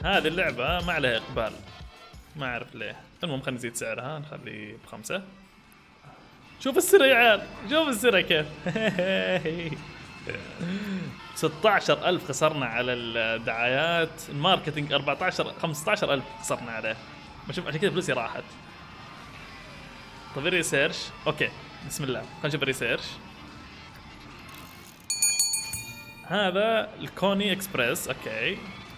هذه اللعبة ما عليها إقبال، ما أعرف ليه. المهم خلينا نزيد سعرها، نخليه ب5. شوف السرعة يا عيال، شوف السرعة كيف. 16,000 خسرنا على الدعايات، الماركتينج 15,000 خسرنا عليه. بشوف عشان كذا فلوسي راحت. طيب الريسيرش، اوكي بسم الله خلينا نشوف الريسيرش. هذا الكوني اكسبريس، اوكي.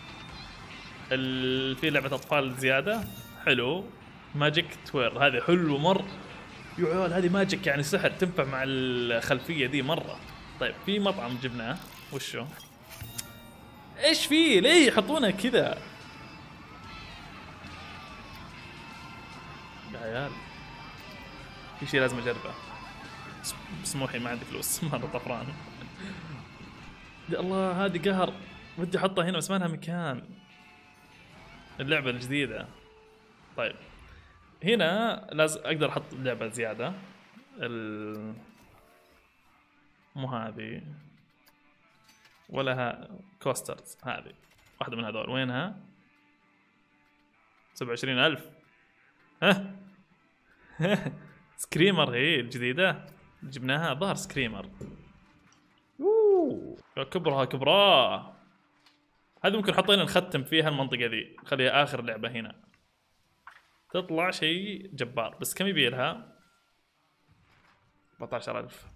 في لعبة اطفال زيادة، حلو. ماجيك توير، هذه حلوة مرة يا عيال، هذه ماجيك يعني سحر، تنفع مع الخلفية دي مرة. طيب في مطعم جبناه، وشو؟ ايش فيه؟ ليه يحطونه كذا؟ يا عيال في شيء لازم اجربه. سموحي ما عندي فلوس. مرة طفران. يا الله هذه قهر، ودي احطها هنا بس ما لها مكان. اللعبة الجديدة. طيب هنا لازم اقدر احط لعبة زيادة. مو هذه ولا كوسترز، هذه واحدة من هذول. وينها؟ 27,000. ها. سكريمر هي الجديدة جبناها، ظهر سكريمر. اوه كبرها كبراه. هذه ممكن حطينا نختم فيها المنطقة ذي، خليها آخر لعبة هنا. تطلع شيء جبار، بس كم يبي لها؟ 14,000.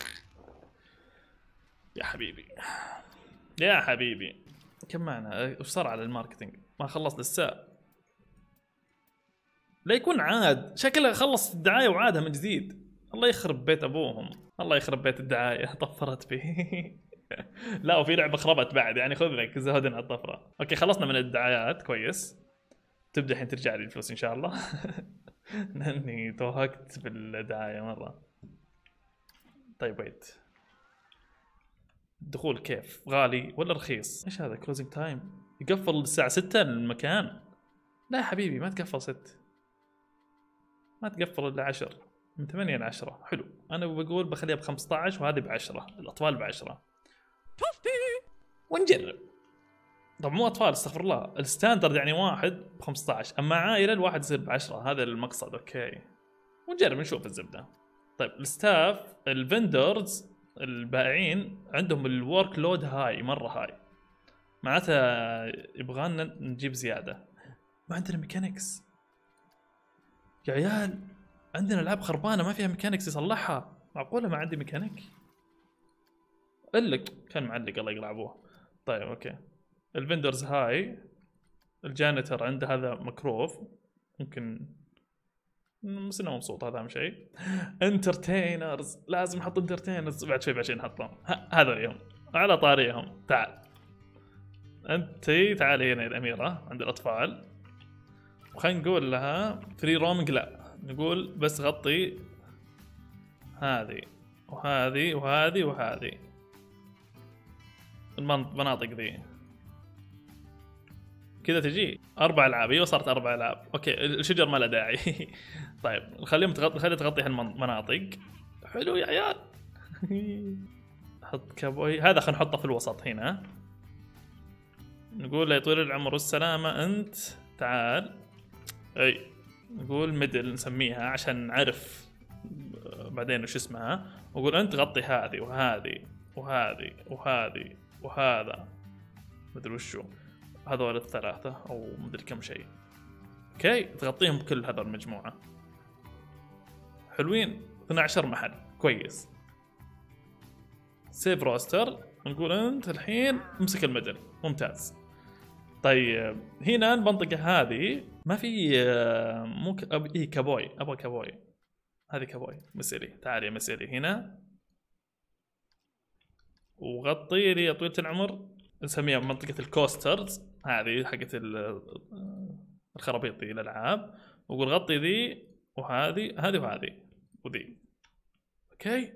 يا حبيبي يا حبيبي، كم معنا؟ وش صار على الماركتينج؟ ما خلص لسه. لا يكون عاد، شكله خلص الدعاية وعادها من جديد. الله يخرب بيت ابوهم، الله يخرب بيت الدعاية. طفرت بي. لا وفي لعبة خربت بعد، يعني خذ لك زهدنا على الطفرة. اوكي خلصنا من الدعايات، كويس. تبدا الحين ترجع لي الفلوس ان شاء الله. لاني توهقت بالدعاية مرة. طيب ويت، الدخول كيف؟ غالي ولا رخيص؟ ايش هذا كلوزنج تايم؟ يقفل الساعة 6 المكان. لا يا حبيبي ما تقفل 6، ما تقفل الا 10، من 8 ل 10. حلو، انا بقول بخليها ب15 وهذه ب10، الاطفال ب10. ونجرب. طب مو اطفال، استغفر الله، الستاندرد يعني واحد ب15، اما عائله الواحد يصير ب10، هذا المقصد. اوكي ونجرب نشوف الزبده. طيب الستاف الفندرز البائعين عندهم الورك لود هاي، مره هاي، معناتها يبغانا نجيب زياده. ما عندنا ميكانكس يا عيال، عندنا العاب خربانه ما فيها ميكانكس يصلحها. معقوله ما عندي ميكانيك؟ الا كان معلق الله يقلع ابوه. طيب اوكي، الفندرز هاي، الجانيتر عنده هذا مكروف، ممكن بس انه مبسوط، هذا اهم شيء. انترتينرز لازم نحط انترتينرز، بعد شوي نحطهم. هذا اليوم على طاريهم. تعال انت، تعالي هنا يا الاميره عند الاطفال، وخلينا نقول لها فري رومينج. لا نقول بس غطي هذه وهذه وهذه وهذه المناطق ذي كذا. تجي 4 ألعاب. ايوه صارت 4 ألعاب. اوكي الشجر ما له داعي. طيب خليها تغطي هالمناطق. حلو يا عيال. حط كابوي، هذا خلينا نحطه في الوسط هنا. نقول له يا طويل العمر والسلامة انت تعال. اي نقول ميدل نسميها عشان نعرف بعدين وش اسمها. وقول انت غطي هذه وهذه وهذه وهذه وهذا، مدري وشو هذول الثلاثة او مدري كم شيء. اوكي تغطيهم كل هذا المجموعة. حلوين، 12 محل، كويس. سيف روستر، نقول انت الحين امسك الميدل، ممتاز. طيب هنا المنطقة هذه ما في مو إيه كابوي، ابغى كابوي. هذه كابوي مسيري، تعالي يا مسيري هنا وغطي لي يا طويلة العمر. نسميها منطقة الكوسترز، هذه حقت الخرابيط ذي الالعاب. وقول غطي ذي وهذه هذه وهذه وذي. اوكي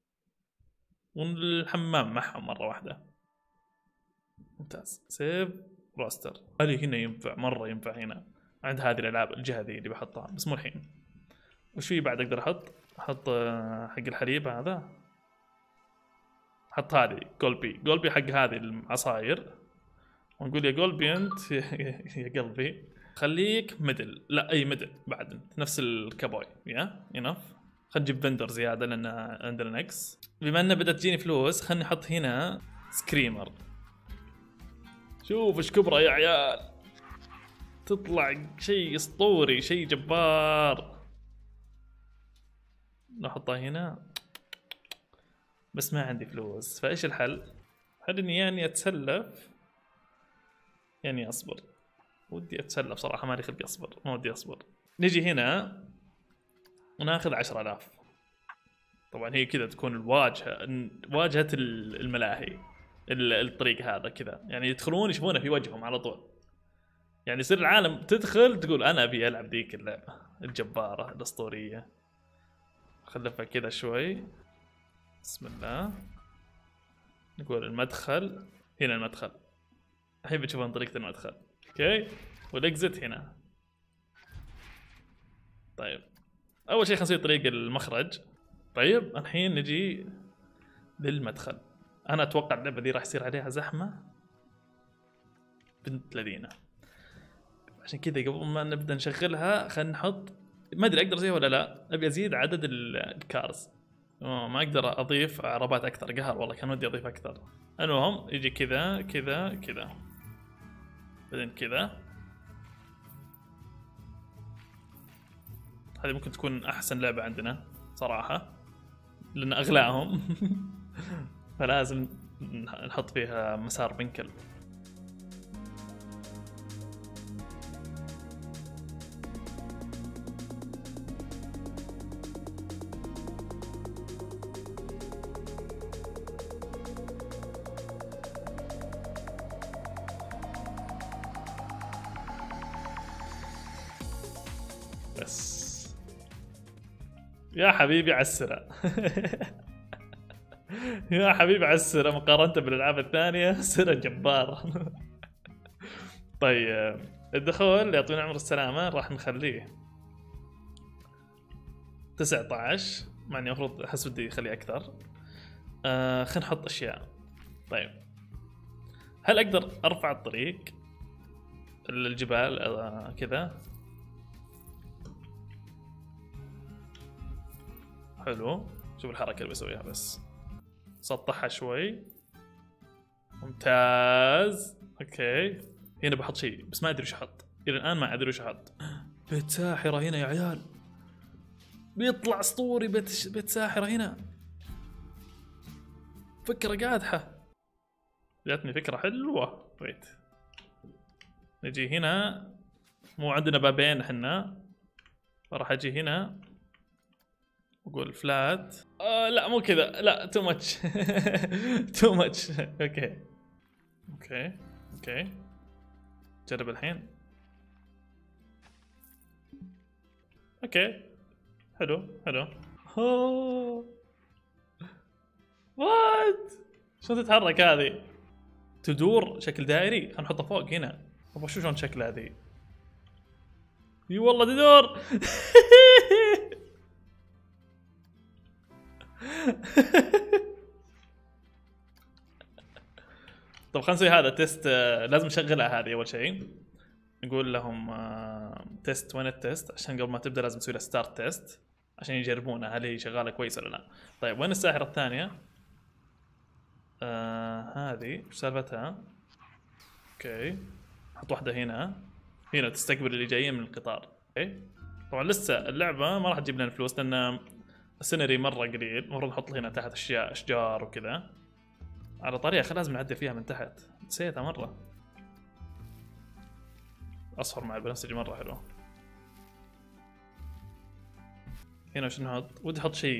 والحمام معهم مرة واحدة. ممتاز. سيف روستر، هذه هنا ينفع مرة، ينفع هنا عند هذه الالعاب. الجهة ذي اللي بحطها بس مو الحين. وش في بعد اقدر احط حق الحليب هذا. حط هذه جولبي حق هذه العصاير. ونقول يا جولبينت يا قلبي خليك ميدل، لا اي ميدل بعد نفس الكابوي. يا انف. خلينا نجيب فندر زياده لان عندنا نقص. بما انه بدات تجيني فلوس خليني احط هنا سكريمر. شوف ايش كبره يا عيال، تطلع شيء اسطوري شيء جبار. نحطها هنا بس ما عندي فلوس، فايش الحل؟ هل اني يعني اتسلف يعني اصبر؟ ودي اتسلف صراحه، مالي خلق اصبر، ما ودي اصبر. نجي هنا وناخذ 10,000. طبعا هي كذا تكون واجهه الملاهي. الطريق هذا كذا يعني يدخلون يشوفونه في وجههم على طول، يعني يصير العالم تدخل تقول انا ابي العب ذيك اللعبه الجباره الاسطوريه. خلفها كذا شوي. بسم الله. نقول المدخل هنا، المدخل الحين بتشوفون طريقة المدخل. اوكي، والاكزت هنا. طيب اول شيء خلينا نسوي طريق المخرج. طيب الحين نجي للمدخل. انا اتوقع اللعبة دي راح يصير عليها زحمة بنت لذينة، عشان كذا قبل ما نبدا نشغلها خلينا نحط، ما ادري اقدر اسويها ولا لا، ابي ازيد عدد الكارز. ما اقدر اضيف عربات اكثر، قهر والله كان ودي اضيف اكثر. المهم يجي كذا كذا كذا بعدين كذا. هذه ممكن تكون احسن لعبة عندنا صراحة لان اغلاهم فلازم نحط فيها مسار بنكل. بس يا حبيبي عسرة يا حبيبي عسرة مقارنة بالالعاب الثانية سرة جبار طيب الدخول يعطينا عمر السلامة راح نخليه 19، مع اني المفروض احس بدي اخليه اكثر. خلينا نحط اشياء. طيب هل اقدر ارفع الطريق الجبال كذا؟ حلو، شوف الحركة اللي بسويها بس سطحها شوي. ممتاز. اوكي هنا بحط شيء بس ما ادري وش احط، الى الان ما ادري وش احط. بيت ساحرة هنا يا عيال، بيطلع اسطوري. بيت ساحرة هنا، فكرة قادحة، جاتني فكرة حلوة. ويت نجي هنا، مو عندنا بابين احنا، راح اجي هنا اقول فلات. لا مو كذا، لا تو ماتش تو ماتش. اوكي اوكي اوكي جرب الحين. اوكي حلو حلو. وات، شلون تتحرك هذه؟ تدور شكل دائري. خلينا نحطها فوق هنا. ابغى شو شلون شكلها هذه. اي والله تدور طب خلينا نسوي هذا تيست. لازم نشغلها هذه اول شيء. نقول لهم تيست، وين التيست؟ عشان قبل ما تبدا لازم نسوي لها ستارت تيست عشان يجربونها هل هي شغاله كويس ولا لا. طيب وين الساحره الثانيه؟ هذه ايش سالفتها؟ اوكي حط واحده هنا، هنا تستقبل اللي جايين من القطار. اوكي طبعا لسه اللعبه ما راح تجيب لنا فلوس لان السينري مره قليل. المفروض نحط هنا تحت اشياء اشجار وكذا. على طريقه لازم نعدل فيها من تحت، نسيتها مره. اصفر مع البنفسجي مره حلو. هنا وش نحط؟ ودي احط شيء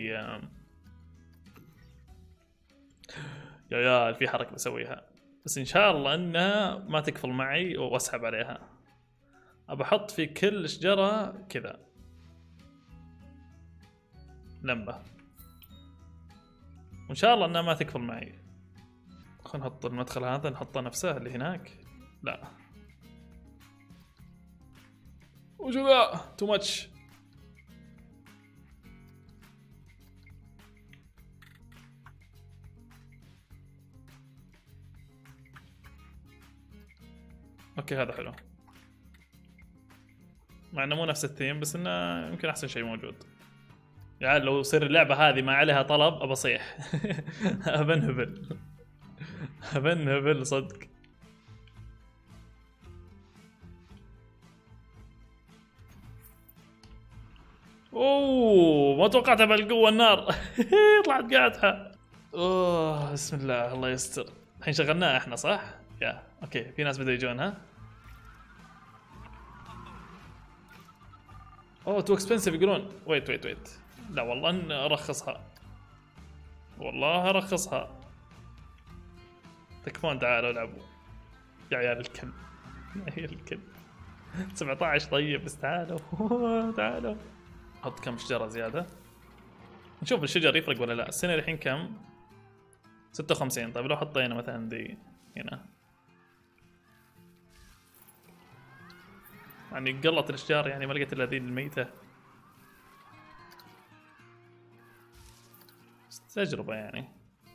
يا في حركه بسويها بس ان شاء الله انها ما تكفل معي واسحب عليها. ابى احط في كل شجره كذا لمبه، وان شاء الله انها ما تكفل معي. خلينا نحط المدخل هذا، نحطه نفسه اللي هناك. لا وشو ذا تو ماتش. اوكي هذا حلو، مع انه مو نفس الثيم بس انه يمكن احسن شيء موجود. يعني لو يصير اللعبة هذه ما عليها طلب ابى اصيح. ابنهبل. ابنهبل صدق. اوه ما توقعتها بالقوة النار. طلعت قاعدها. اوه بسم الله الله يستر. الحين شغلناها احنا صح؟ يا اوكي في ناس بدأوا يجونها. اوه تو اكسبنسيف يقولون. ويت لا والله ان ارخصها، والله ارخصها. تكفون تعالوا العبوا يا عيال الكلب. يا عيال الكلب. 17 طيب بس تعالوا. تعالوا حط كم شجرة زيادة نشوف الشجر يفرق ولا لا. السنة الحين كم؟ 56. طيب لو حطينا مثلا دي هنا يعني قلت الاشجار، يعني ما لقيت الا ذي الميتة. تجربة يعني.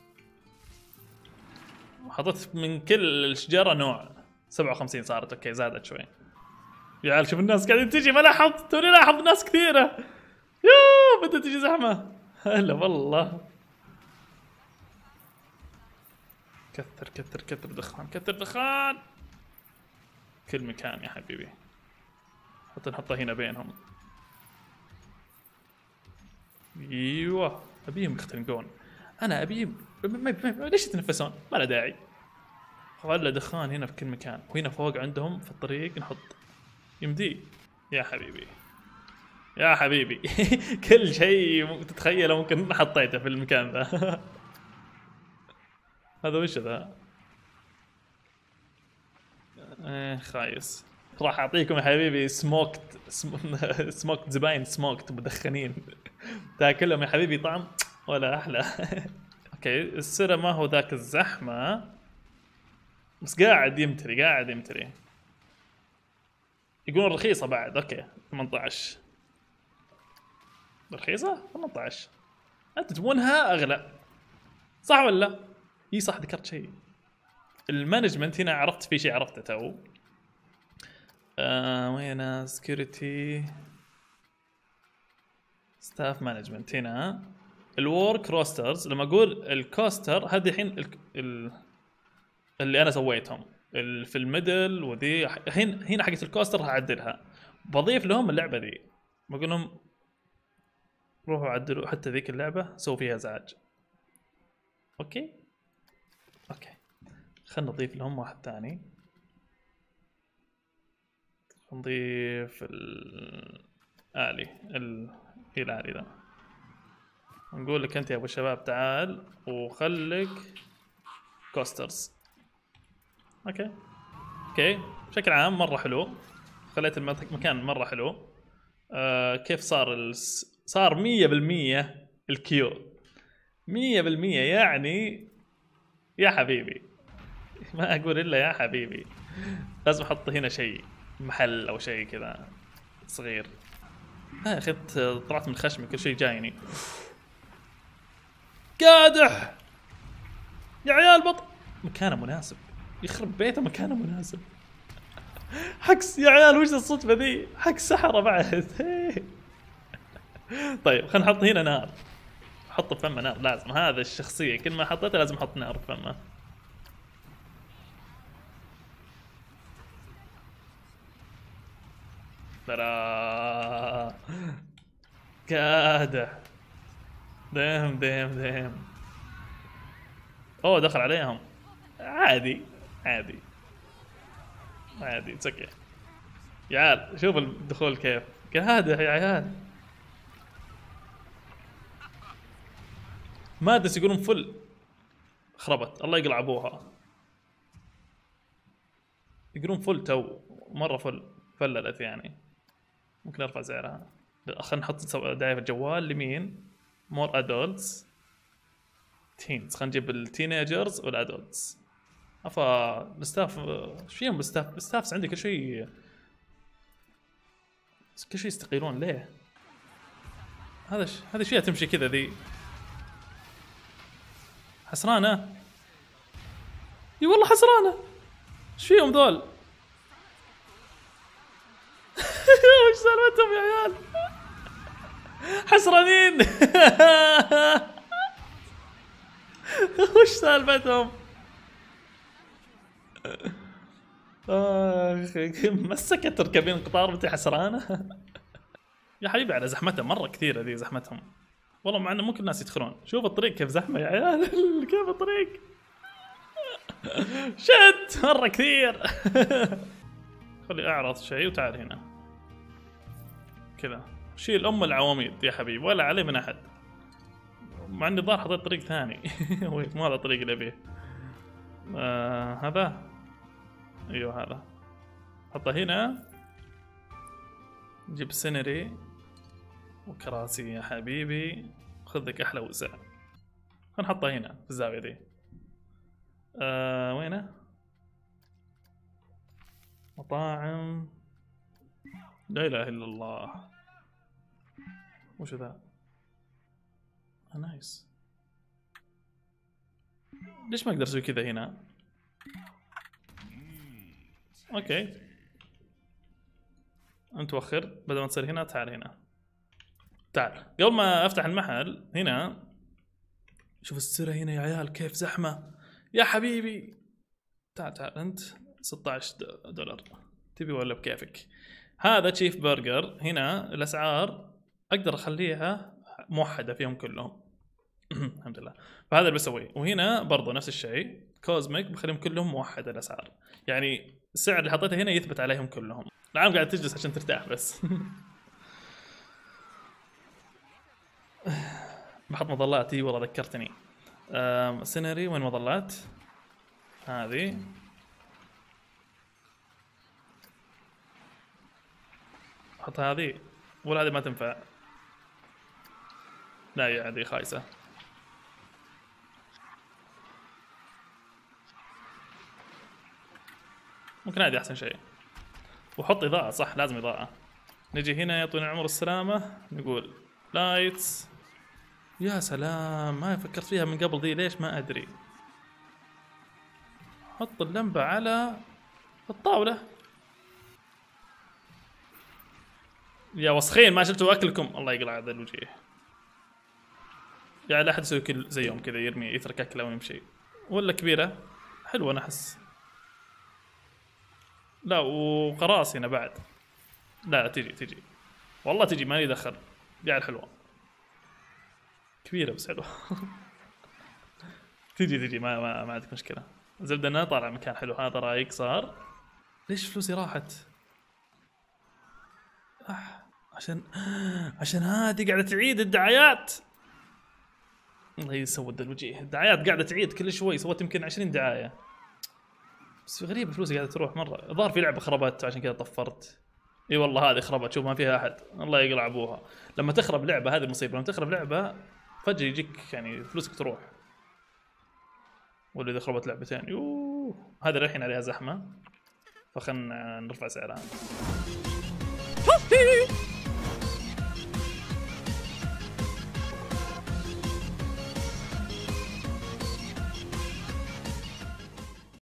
حطيت من كل شجرة نوع. 57 صارت اوكي زادت شوي. يا عيال شوف الناس قاعدين تجي، ما لاحظت توني لاحظ ناس كثيرة. يوه بدأت تجي زحمة. هلا والله. كثر دخان كثر دخان كل مكان يا حبيبي. حتى نحطه هنا بينهم. ايوه ابيهم يختنقون. انا ابيهم ليش يتنفسون؟ ما له داعي. خلى دخان هنا في كل مكان، وهنا فوق عندهم في الطريق نحط يمدي. يا حبيبي يا حبيبي. كل شيء تتخيله ممكن حطيته في المكان ذا. هذا وش ذا؟ خايس. راح اعطيكم يا حبيبي سموكت زباين سموكت مدخنين. تاكلهم يا حبيبي طعم ولا احلى. اوكي السرة ما هو ذاك الزحمة بس قاعد يمتري. يقولون رخيصة بعد. اوكي 18 رخيصة. 18 انت تبونها اغلى صح ولا لا؟ اي صح ذكرت شيء. المانجمنت هنا عرفت في شيء عرفته تو. وين سكيورتي ستاف مانجمنت هنا. الورك روسترز لما اقول الكوستر هذه الحين اللي انا سويتهم في الميدل وذي هنا حقت الكوستر راح اعدلها. بضيف لهم اللعبه ذي بقول لهم روحوا عدلوا حتى ذيك اللعبه سووا فيها ازعاج. اوكي خلنا نضيف لهم واحد ثاني. نضيف الآلي هي الآلي ذا. نقول لك انت يا ابو الشباب تعال وخليك كوسترز. اوكي بشكل عام مره حلو. خليت المكان مره حلو. كيف صار 100% الكيو 100% يعني يا حبيبي. ما اقول الا يا حبيبي. لازم احط هنا شيء محل او شيء كذا صغير. يا اخي طلعت من خشمي كل شيء جايني. قادح يا عيال مكانه مناسب يخرب بيته مكانه مناسب. حكس يا عيال وش الصدفة ذي؟ حكس سحرة بعد. طيب خلينا نحط هنا نار. حط فمه نار لازم. هذا الشخصية كل ما حطيتها لازم احط نار فمه. ترى قادح. ديم اوه دخل عليهم. عادي تسكي يا عيال. شوف الدخول كيف قادح يا عيال. مادس يقولون فل خربت الله يقلع ابوها. يقولون فل تو مره فللت يعني. ممكن ارفع سعرها. خلينا نحط دعايه في الجوال لمين؟ مور ادولتس تينز. خلينا نجيب التينيجرز والادولتس. افا الستاف ايش فيهم الستافس عندي كل شيء يستقيلون ليه؟ هذا شيء تمشي كذا ذي حسرانه. اي والله حسرانه. ايش فيهم ذول؟ وش سالفتهم يا عيال؟ حسرانين. وش سالفتهم؟ مسكت تركبين القطار وانت حسرانه. يا حبيبي على زحمتهم مره كثيره ذي زحمتهم والله، مع انه ممكن الناس يدخلون. شوف الطريق كيف زحمه يا عيال. كيف الطريق شت مره كثير. خلي اعرض شيء وتعال هنا كذا، شيل العواميد يا حبيبي ولا عليه من احد، مع اني ظاهر حطيت طريق ثاني. مو هذا الطريق اللي ابيه. هذا ايوه هذا، حطه هنا. جيب سينري وكراسي يا حبيبي، خذ لك احلى وسع. خلينا نحطه هنا في الزاويه دي. وينه؟ مطاعم، لا اله الا الله. وش ذا؟ نايس. ليش ما اقدر اسوي كذا هنا؟ اوكي انت وخر، بدل ما تصير هنا تعال هنا. تعال قبل ما افتح المحل هنا، شوف السيرة هنا يا عيال كيف زحمة يا حبيبي. تعال انت 16 دولار تبي ولا بكيفك؟ هذا تشيف برجر. هنا الاسعار اقدر اخليها موحدة فيهم كلهم. الحمد لله. فهذا اللي بسويه. وهنا برضو نفس الشيء كوزميك بخليهم كلهم موحدة الاسعار، يعني السعر اللي حطيته هنا يثبت عليهم كلهم. العالم قاعد تجلس عشان ترتاح بس. بحط مظلاتي والله ذكرتني. سينري وين مظلات؟ هذه حط هذه ولا هذه ما تنفع؟ لا يا هذه خايسة. ممكن هذه احسن شيء. وحط اضاءة، صح لازم اضاءة. نجي هنا يعطينا العمر السلامة، نقول لايتس. يا سلام ما فكرت فيها من قبل ذي، ليش ما ادري. حط اللمبة على الطاولة. يا وسخين ما شلتوا اكلكم، الله يقلع هذا الوجيه. يعني لا احد يسوي كل زيهم كذا، يرمي يترك اكله ويمشي. ولا كبيرة حلوة انا احس. لا وقراص هنا بعد. لا تجي والله تجي، ما يدخل. قاعد حلوة كبيرة بس حلوة. تجي ما عندك مشكلة. زبدة انها طالع مكان حلو. هذا رايق صار. ليش فلوسي راحت؟ عشان هذه قاعدة تعيد الدعايات. الله يسود الوجيه، الدعايات قاعدة تعيد كل شوي. سويت يمكن 20 دعاية بس غريب فلوسي قاعدة تروح مرة. الظاهر في لعبة خربت عشان كذا طفرت. اي والله هذه خربت، شوف ما فيها احد. الله يقلع ابوها. لما تخرب لعبة هذه المصيبة، لما تخرب لعبة فجأة يجيك يعني فلوسك تروح. ولا اذا خربت لعبتين يوه. هذا الحين عليها زحمة، فخلنا نرفع سعرها.